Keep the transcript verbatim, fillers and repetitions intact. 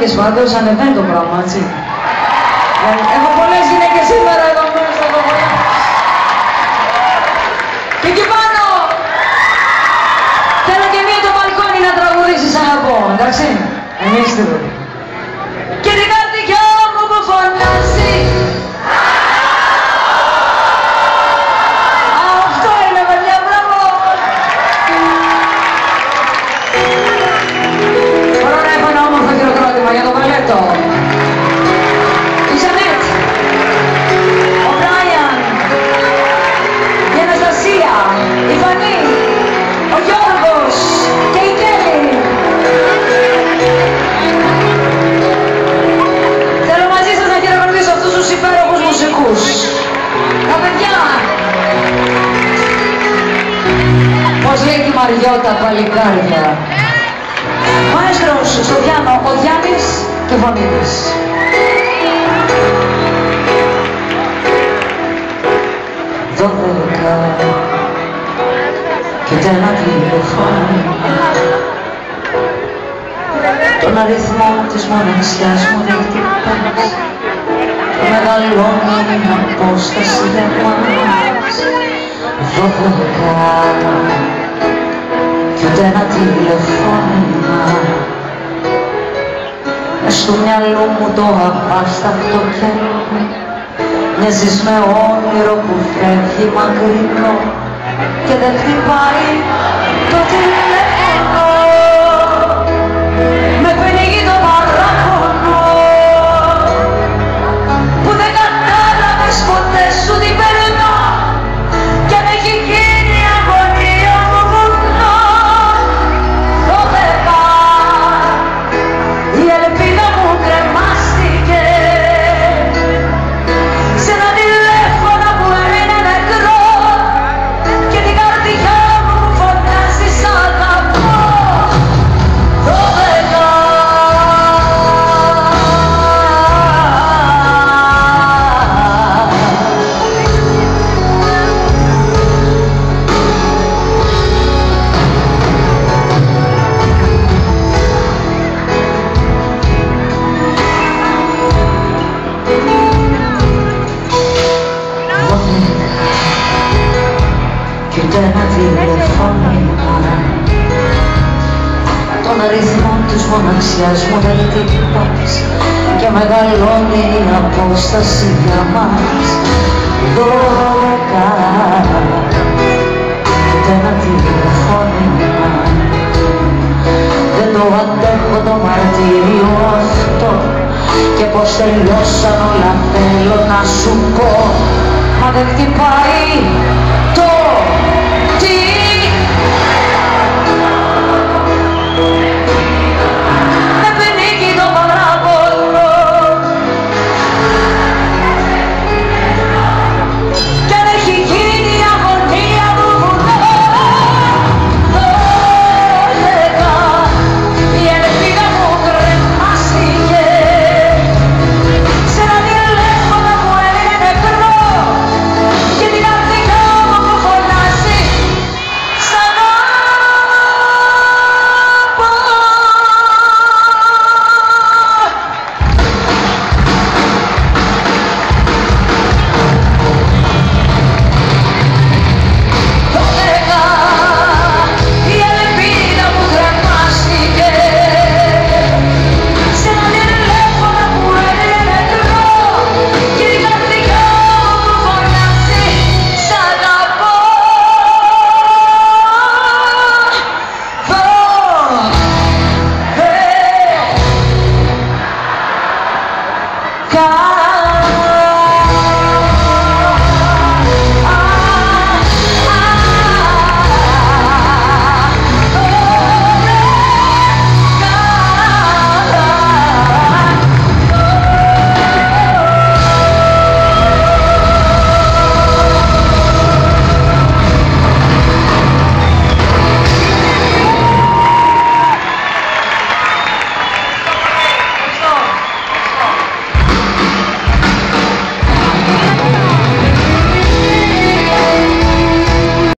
γυναίκες πάντως ανεβαίνει το πράγμα, έτσι. Έχω πολλές γυναίκες σήμερα εδώ μέσα, έχω πολλές. Και εκεί πάνω θέλω και μία το μπαλκόνι να τραγουδήσει σαν να πω, εντάξει. Εμείς τίποτα. Και την καρδιά μου που φωνάζει. Αυτό είναι, παιδιά, μπράβο. Μπορώ να έχω ένα όμορφο χειροκρότημα για το βαλέτο. Η Ζανέτ, ο Μπράιαν, η Αναστασία, η Φανή, ο Γιώργος και η Κέλλη. Θέλω μαζί σας να χειροκροτήσω αυτούς τους υπέροχους μουσικούς. Τα παιδιά. Πώς λέει τη Μαριώτα, παλικάρια. Μαέστρος στο πιάνο, ο Γιάννης και Φωνίδης. Δώδεκα και ούτε ένα τηλεφώνημα. Τον αριθμό της μοναξιάς μου δεν χτυπάς. Το μεγαλώνει την απόσταση για μας. Δώδεκα κι ούτε ένα τηλεφώνημα. Μες στο μυαλό μου το απάσταυτο καιρό μοιάζεις με όνειρο που φεύγει μακρινό και δεν χτυπάει το τηλέφωνο. Με πνίγει το παράπονο που δεν κατάλαβες ποτέ σου τι περνώ και αν έχει γίνει η αγωνία μου βουνό. Δώδεκα η ελπίδα μου κρεμάστηκε σε ένα τηλέφωνο που είναι νεκρό και την καρδιά μου φωνάζει σ' αγαπώ. Δώδεκα κι ούτε ένα τηλεφώνημα. Τον αριθμό της μοναξιάς μου δεν χτυπάς και μεγαλώνει η απόσταση για μας. Δώδεκα